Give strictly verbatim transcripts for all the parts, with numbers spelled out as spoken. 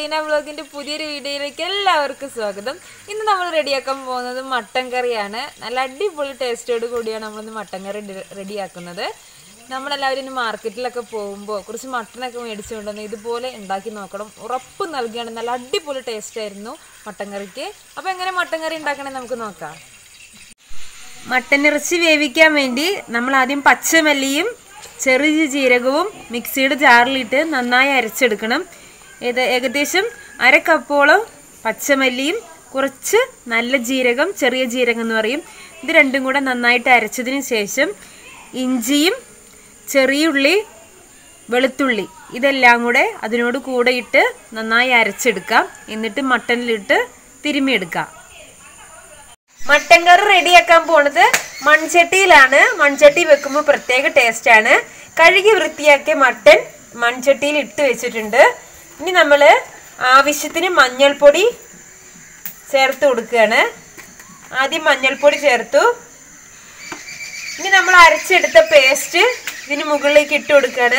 അഞ്ജലീന വ്ലോഗിന്റെ പുതിയൊരു വീഡിയോയിലേക്ക് എല്ലാവർക്കും സ്വാഗതം. ഇന്ന് നമ്മൾ റെഡിയാക്കാൻ പോകുന്നത് മട്ടൻ കറിയാണ്. നല്ല അടിപൊളി ടേസ്റ്റോട് കൂടിയാണ് നമ്മളിന്ന് മട്ടൻ കറി റെഡിയാക്കുന്നത്. നമ്മളെല്ലാവരും ഇന്ന് മാർക്കറ്റിലൊക്കെ പോകുമ്പോൾ കുറച്ച് മട്ടനൊക്കെ മേടിച്ചുകൊണ്ടുവന്ന് ഇതുപോലെ ഉണ്ടാക്കി നോക്കണം. ഉറപ്പ് നൽകുകയാണ്, നല്ല അടിപൊളി ടേസ്റ്റ് ആയിരുന്നു മട്ടൻ കറിക്ക്. അപ്പോൾ എങ്ങനെ മട്ടൻ കറി ഉണ്ടാക്കണമെന്ന് നമുക്ക് നോക്കാം. മട്ടൻ ഇറച്ചി വേവിക്കാൻ വേണ്ടി നമ്മൾ ആദ്യം പച്ചമല്ലിയും ചെറിയ ജീരകവും മിക്സിയുടെ ജാറിലിട്ട് നന്നായി അരച്ചെടുക്കണം. ഇത് ഏകദേശം അര കപ്പോളം പച്ചമല്ലിയും കുറച്ച് നല്ല ജീരകം, ചെറിയ ജീരകം എന്ന് പറയും, ഇത് രണ്ടും കൂടെ നന്നായിട്ട് അരച്ചതിന് ശേഷം ഇഞ്ചിയും ചെറിയുള്ളി, വെളുത്തുള്ളി ഇതെല്ലാം കൂടെ അതിനോട് കൂടെ ഇട്ട് നന്നായി അരച്ചെടുക്കാം. എന്നിട്ട് മട്ടനിലിട്ട് തിരുമ്മിയെടുക്കാം. മട്ടൻ കറി റെഡിയാക്കാൻ പോണത് മൺചട്ടിയിലാണ്. മൺചട്ടി വെക്കുമ്പോൾ പ്രത്യേക ടേസ്റ്റ് ആണ്. കഴുകി വൃത്തിയാക്കിയ മട്ടൻ മൺചട്ടിയിൽ ഇട്ട് വെച്ചിട്ടുണ്ട്. ഇനി നമ്മൾ ആവശ്യത്തിന് മഞ്ഞൾപ്പൊടി ചേർത്ത് കൊടുക്കുകയാണ്. ആദ്യം മഞ്ഞൾപ്പൊടി ചേർത്തു. ഇനി നമ്മൾ അരച്ചെടുത്ത പേസ്റ്റ് ഇതിന് മുകളിലേക്ക് ഇട്ട് കൊടുക്കുകയാണ്.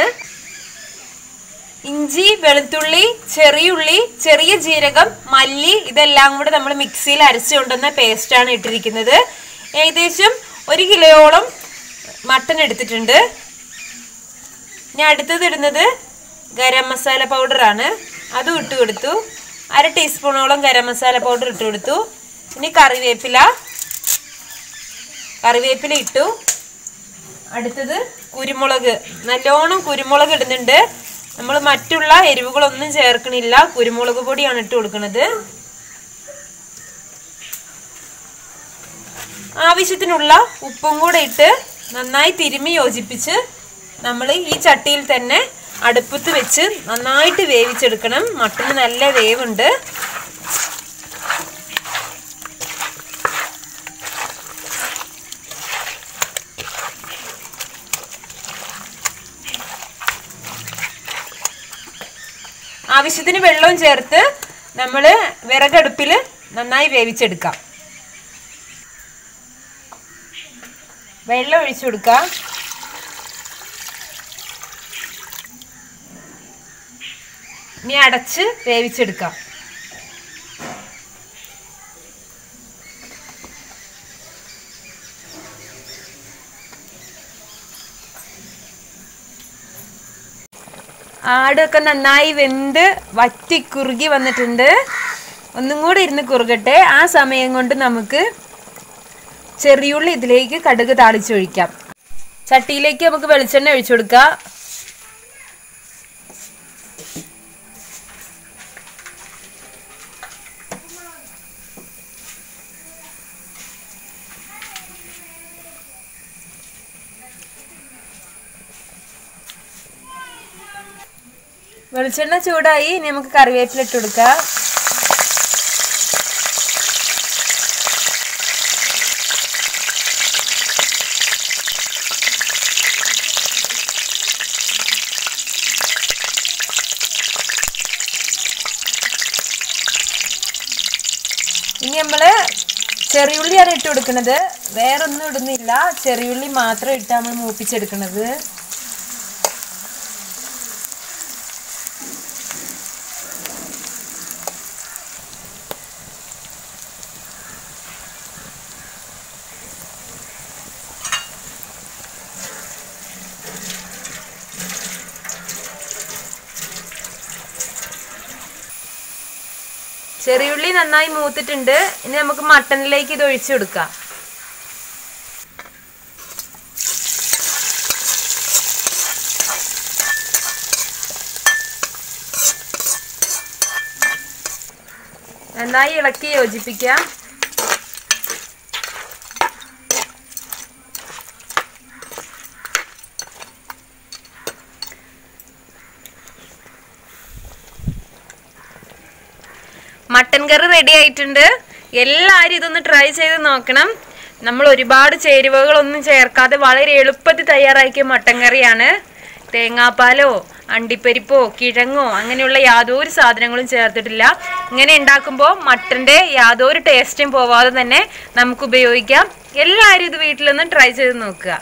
ഇഞ്ചി, വെളുത്തുള്ളി, ചെറിയുള്ളി, ചെറിയ ജീരകം, മല്ലി ഇതെല്ലാം കൂടെ നമ്മൾ മിക്സിയിൽ അരച്ചു കൊണ്ടുവന്ന പേസ്റ്റാണ് ഇട്ടിരിക്കുന്നത്. ഏകദേശം ഒരു കിലോയോളം മട്ടൻ എടുത്തിട്ടുണ്ട്. ഞാൻ അടുത്തത് ഇടുന്നത് ഗരം മസാല പൗഡറാണ്. അതും ഇട്ട് കൊടുത്തു. അര ടീസ്പൂണോളം ഗരം മസാല പൗഡർ ഇട്ട് കൊടുത്തു. ഇനി കറിവേപ്പില കറിവേപ്പില ഇട്ടു. അടുത്തത് കുരുമുളക്, നല്ലോണം കുരുമുളക് ഇടുന്നുണ്ട്. നമ്മൾ മറ്റുള്ള എരിവുകളൊന്നും ചേർക്കണില്ല, കുരുമുളക് പൊടിയാണ് ഇട്ട് കൊടുക്കുന്നത്. ആവശ്യത്തിനുള്ള ഉപ്പും കൂടെ ഇട്ട് നന്നായി തിരുമ്മി യോജിപ്പിച്ച് നമ്മൾ ഈ ചട്ടിയിൽ തന്നെ അടുപ്പത്ത് വെച്ച് നന്നായിട്ട് വേവിച്ചെടുക്കണം. മട്ടന് നല്ല വേവുണ്ട്. ആവശ്യത്തിന് വെള്ളവും ചേർത്ത് നമ്മൾ വിറകടുപ്പിൽ നന്നായി വേവിച്ചെടുക്കാം. വെള്ളം ഒഴിച്ചു കൊടുക്കാം. ഇനി അടച്ച് വേവിച്ചെടുക്കാം. ആടൊക്കെ നന്നായി വെന്ത് വറ്റി കുറുകി വന്നിട്ടുണ്ട്. ഒന്നും കൂടി ഇരുന്ന് കുറുകട്ടെ. ആ സമയം കൊണ്ട് നമുക്ക് ചെറിയുള്ളി ഇതിലേക്ക് കടുക് താളിച്ചൊഴിക്കാം. ചട്ടിയിലേക്ക് നമുക്ക് വെളിച്ചെണ്ണ ഒഴിച്ചു കൊടുക്കാം. വെളിച്ചെണ്ണ ചൂടായി. ഇനി നമുക്ക് കറിവേപ്പില ഇട്ട് കൊടുക്കാം. ഇനി നമ്മള് ചെറിയുള്ളിയാണ് ഇട്ട് കൊടുക്കുന്നത്. വേറൊന്നും ഇടുന്നില്ല, ചെറിയുള്ളി മാത്രം ഇട്ട് നമ്മൾ മൂപ്പിച്ചെടുക്കുന്നത്. ചെറിയുള്ളി നന്നായി മൂത്തിട്ടുണ്ട്. ഇനി നമുക്ക് മട്ടനിലേക്ക് ഇത് ഒഴിച്ചു കൊടുക്കാം. നന്നായി ഇളക്കി യോജിപ്പിക്കാം. മട്ടൻ കറി റെഡി ആയിട്ടുണ്ട്. എല്ലാവരും ഇതൊന്ന് ട്രൈ ചെയ്ത് നോക്കണം. നമ്മൾ ഒരുപാട് ചേരുവകളൊന്നും ചേർക്കാതെ വളരെ എളുപ്പത്തിൽ തയ്യാറാക്കിയ മട്ടൻ കറിയാണ്. തേങ്ങാപ്പാലോ അണ്ടിപ്പരിപ്പോ കിഴങ്ങോ അങ്ങനെയുള്ള യാതൊരു സാധനങ്ങളും ചേർത്തിട്ടില്ല. ഇങ്ങനെ ഉണ്ടാക്കുമ്പോൾ മട്ടൻ്റെ യാതൊരു ടേസ്റ്റും പോവാതെ തന്നെ നമുക്ക് ഉപയോഗിക്കാം. എല്ലാവരും ഇത് വീട്ടിലൊന്ന് ട്രൈ ചെയ്ത് നോക്കുക.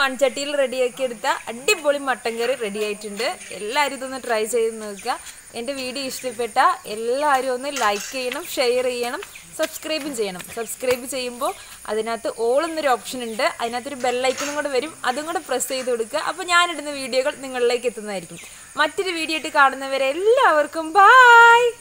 മൺചട്ടിയിൽ റെഡിയാക്കി എടുത്ത അടിപൊളി മട്ടൻ കറി റെഡി ആയിട്ടുണ്ട്. എല്ലാവരും ഇതൊന്ന് ട്രൈ ചെയ്ത് നോക്കുക. എൻ്റെ വീഡിയോ ഇഷ്ടപ്പെട്ട എല്ലാവരും ഒന്ന് ലൈക്ക് ചെയ്യണം, ഷെയർ ചെയ്യണം, സബ്സ്ക്രൈബും ചെയ്യണം. സബ്സ്ക്രൈബ് ചെയ്യുമ്പോൾ അതിനകത്ത് ഓൾ എന്നൊരു ഓപ്ഷൻ ഉണ്ട്, അതിനകത്തൊരു ബെല്ലൈക്കണും കൂടെ വരും, അതും കൂടെ പ്രസ് ചെയ്ത് കൊടുക്കുക. അപ്പോൾ ഞാനിടുന്ന വീഡിയോകൾ നിങ്ങളിലേക്ക് എത്തുന്നതായിരിക്കും. മറ്റൊരു വീഡിയോ ആയിട്ട് കാണുന്നവരെ എല്ലാവർക്കും ബായ്.